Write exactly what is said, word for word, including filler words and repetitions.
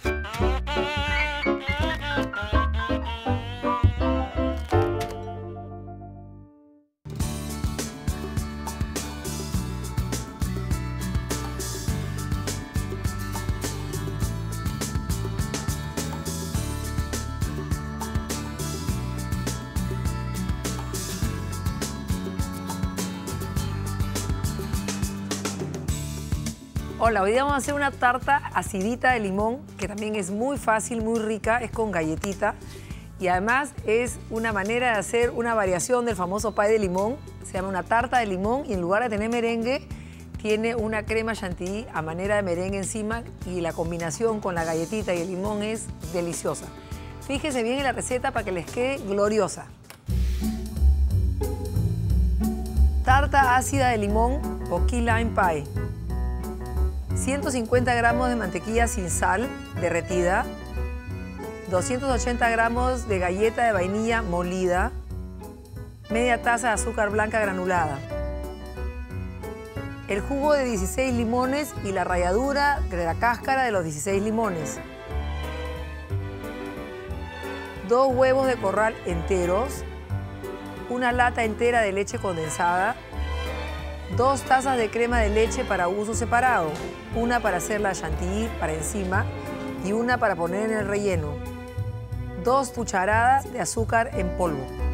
Hola, hoy día vamos a hacer una tarta acidita de limón, que también es muy fácil, muy rica, es con galletita. Y además es una manera de hacer una variación del famoso pie de limón. Se llama una tarta de limón y en lugar de tener merengue, tiene una crema chantilly a manera de merengue encima y la combinación con la galletita y el limón es deliciosa. Fíjense bien en la receta para que les quede gloriosa. Tarta ácida de limón o key lime pie. ciento cincuenta gramos de mantequilla sin sal derretida, doscientos ochenta gramos de galleta de vainilla molida, media taza de azúcar blanca granulada, el jugo de dieciséis limones y la ralladura de la cáscara de los dieciséis limones, dos huevos de corral enteros, una lata entera de leche condensada, dos tazas de crema de leche para uso separado, una para hacer la chantilly para encima y una para poner en el relleno, dos cucharadas de azúcar en polvo.